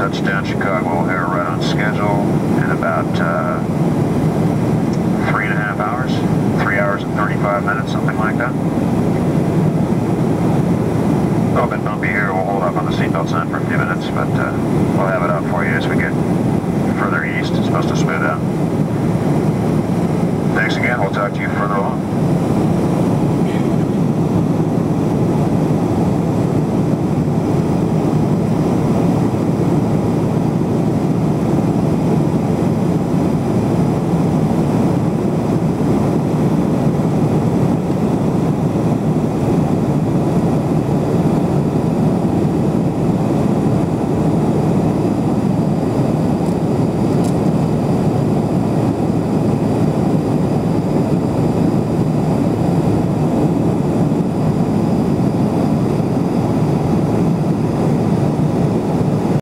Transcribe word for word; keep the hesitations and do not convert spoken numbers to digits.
touchdown Chicago O'Hare right on schedule in about uh, three and a half hours, three hours and thirty-five minutes, something like that. A little bit bumpy here. We'll hold up on the seatbelt sign for a few minutes, but uh, we'll have it out for you as we get further east. It's supposed to smooth out. Thanks again. We'll talk to you further along.